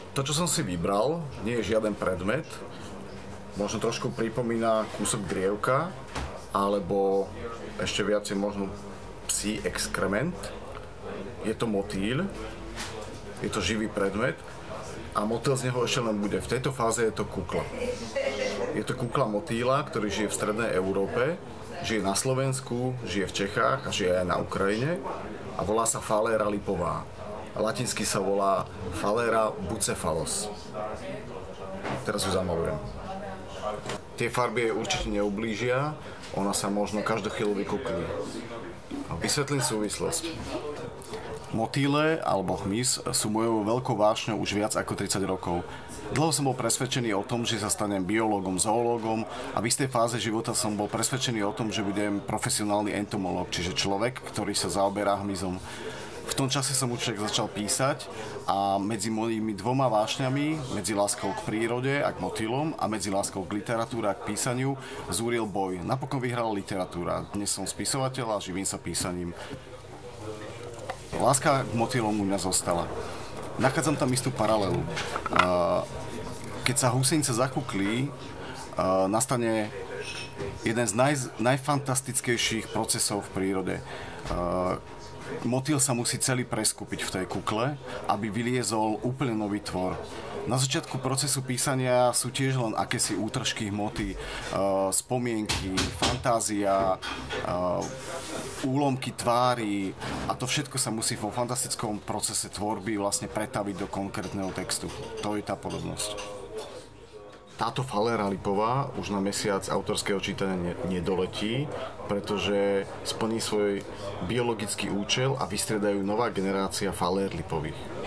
To, čo som si vybral, nie je žiaden predmet. Možno trošku pripomína kúsok drievka, alebo ešte viacej možno psí exkrement. Je to motýľ, je to živý predmet a motýľ z neho ešte len bude. V tejto fáze je to kukla. Je to kukla motýľa, ktorý žije v strednej Európe, žije na Slovensku, žije v Čechách a žije aj na Ukrajine a volá sa Phalera lipová. Latinsky sa volá Phalera bucephalos. Teraz ju zamalujem. Tie farby jej určite neublížia, ona sa možno každú chvíľu vykuklí. Vysvetlím súvislosť. Motýle alebo hmyz sú mojou veľkou vášňou už viac ako 30 rokov. Dlho som bol presvedčený o tom, že sa stanem biológom, zoológom a v istej fáze života som bol presvedčený o tom, že budem profesionálny entomológ, čiže človek, ktorý sa zaoberá hmyzom. V tom čase som už začal písať a medzi mojimi dvoma vášňami, medzi láskou k prírode a k motýlom a medzi láskou k literatúre a k písaniu, zúril boj. Napokon vyhrala literatúra. Dnes som spisovateľ a živím sa písaním. Láska k motýlom u mňa zostala. Nachádzam tam istú paralelu. Keď sa húsenice zakuklí, nastane jeden z najfantastickejších procesov v prírode. Motýl sa musí celý preskúpiť v tej kukle, aby vyliezol úplne nový tvor. Na začiatku procesu písania sú tiež len akési útržky hmoty, spomienky, fantázia, úlomky tvári a to všetko sa musí vo fantastickom procese tvorby vlastne pretaviť do konkrétneho textu. To je tá podobnosť. Táto Phalera lipová už na mesiac autorského čítania nedoletí, pretože splní svoj biologický účel a vystriedajú nová generácia Phaler lipových.